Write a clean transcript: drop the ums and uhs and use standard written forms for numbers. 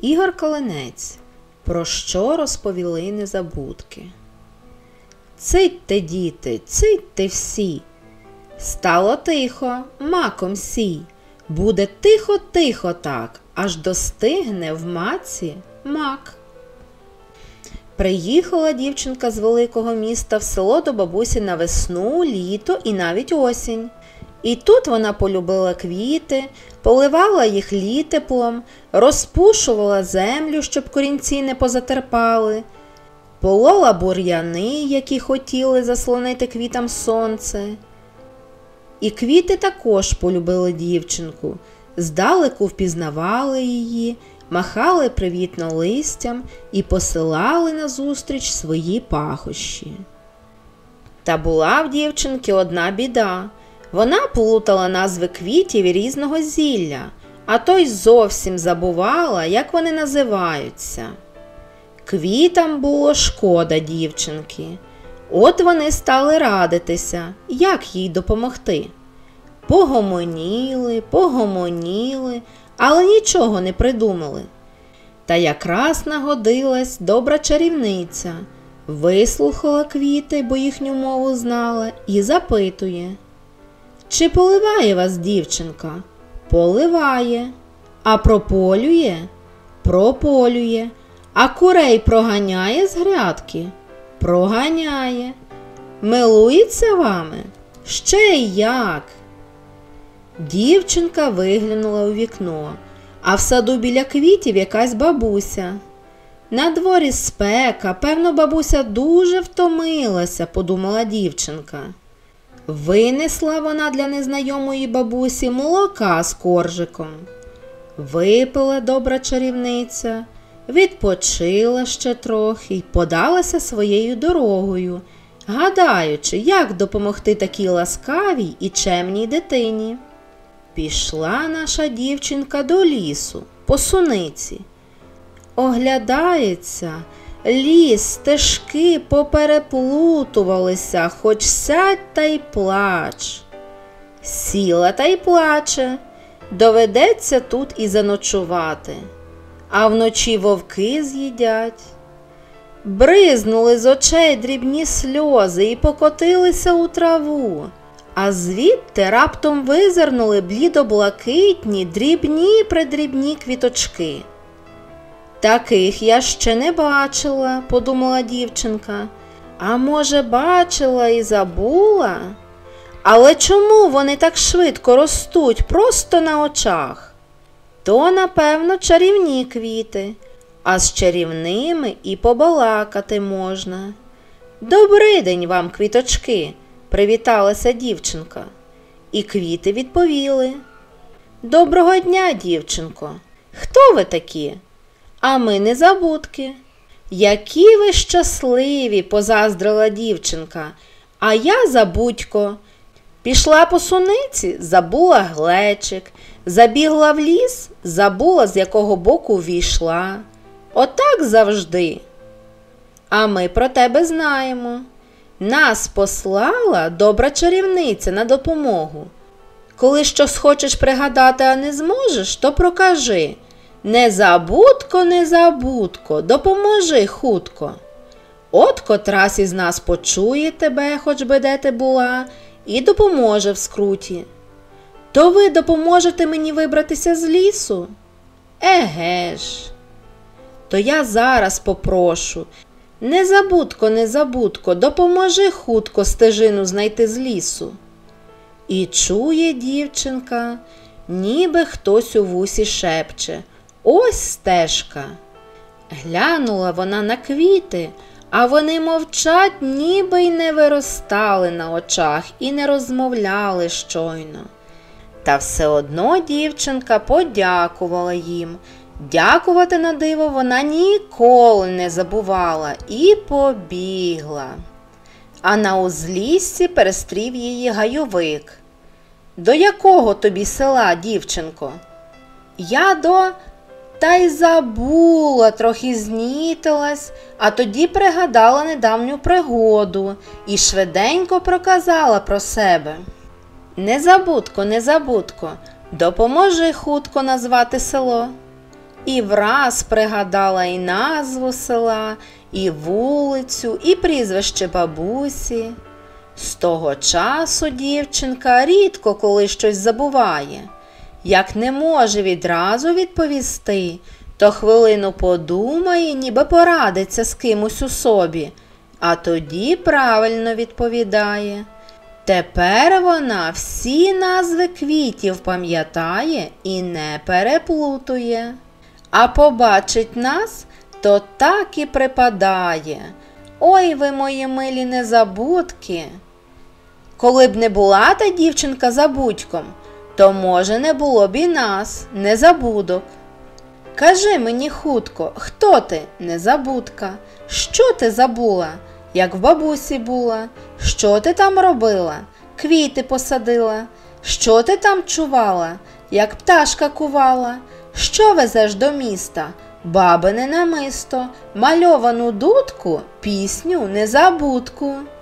Ігор Колинець. Про що розповіли незабудки. Цитьте, діти, цитьте всі. Стало тихо, маком сій. Буде тихо-тихо так, аж достигне в маці мак. Приїхала дівчинка з великого міста в село до бабусі на весну, літо і навіть осінь. І тут вона полюбила квіти, поливала їх літеплом, розпушувала землю, щоб корінці не позатерпали, полола бур'яни, які хотіли заслонити квітам сонце. І квіти також полюбили дівчинку, здалеку впізнавали її, махали привітно листям і посилали назустріч свої пахощі. Та була в дівчинки одна біда. Вона плутала назви квітів і різного зілля, а то й зовсім забувала, як вони називаються. Квітам було шкода дівчинки. От вони стали радитися, як їй допомогти. Погомоніли, але нічого не придумали. Та якраз нагодилась добра чарівниця, вислухала квіти, бо їхню мову знала, і запитує: «Чи поливає вас дівчинка?» «Поливає». «А прополює?» «Прополює». «А курей проганяє з грядки?» «Проганяє». «Милується вами?» «Ще й як». Дівчинка виглянула у вікно, а в саду біля квітів якась бабуся. На дворі спека, певно, бабуся дуже втомилася, подумала дівчинка. Винесла вона для незнайомої бабусі молока з коржиком. Випила добра чарівниця, відпочила ще трохи й подалася своєю дорогою, гадаючи, як допомогти такій ласкавій і чемній дитині. Пішла наша дівчинка до лісу, по суниці. Оглядається, ліс, стежки попереплутувалися, хоч сядь та й плач. Сіла та й плаче, доведеться тут і заночувати, а вночі вовки з'їдять. Бризнули з очей дрібні сльози і покотилися у траву, а звідти раптом визирнули блідо-блакитні, дрібні-предрібні квіточки. «Таких я ще не бачила», – подумала дівчинка. «А може, бачила і забула? Але чому вони так швидко ростуть просто на очах? То, напевно, чарівні квіти, а з чарівними і побалакати можна». «Добрий день вам, квіточки», – привіталася дівчинка. І квіти відповіли: «Доброго дня, дівчинко. Хто ви такі?» «А ми незабудки». «Які ви щасливі», – позаздрила дівчинка. «А я забудько. Пішла по суниці, забула глечик, забігла в ліс, забула, з якого боку ввійшла. Отак завжди». «А ми про тебе знаємо. Нас послала добра чарівниця на допомогу. Коли щось хочеш пригадати, а не зможеш, то прокажи: незабудко, незабудко, допоможи хутко. От котрась із нас почує тебе, хоч би де ти була, і допоможе в скруті. То ви допоможете мені вибратися з лісу?» «Еге ж». «То я зараз попрошу: незабудко, незабудко, допоможи хутко стежину знайти з лісу». І чує дівчинка, ніби хтось у вусі шепче: «Ось стежка». Глянула вона на квіти, а вони мовчать, ніби й не виростали на очах і не розмовляли щойно. Та все одно дівчинка подякувала їм. Дякувати на диво вона ніколи не забувала і побігла. А на узліссі перестрів її гайовик. «До якого тобі села, дівчинко?» «Я до...» Та й забула, трохи знітилась, а тоді пригадала недавню пригоду і швиденько проказала про себе: «Незабудко, незабудко, допоможи хутко назвати село». І враз пригадала і назву села, і вулицю, і прізвище бабусі. З того часу дівчинка рідко коли щось забуває. Як не може відразу відповісти, то хвилину подумає, ніби порадиться з кимось у собі, а тоді правильно відповідає. Тепер вона всі назви квітів пам'ятає і не переплутує. А побачить нас, то так і припадає. Ой, ви мої милі незабудки! Коли б не була та дівчинка забудьком, то, може, не було б і нас, незабудок. Кажи мені хутко, хто ти, незабудка? Що ти забула, як в бабусі була? Що ти там робила? Квіти посадила? Що ти там чувала, як пташка кувала? Що везеш до міста? Бабине намисто, мальовану дудку, пісню незабудку.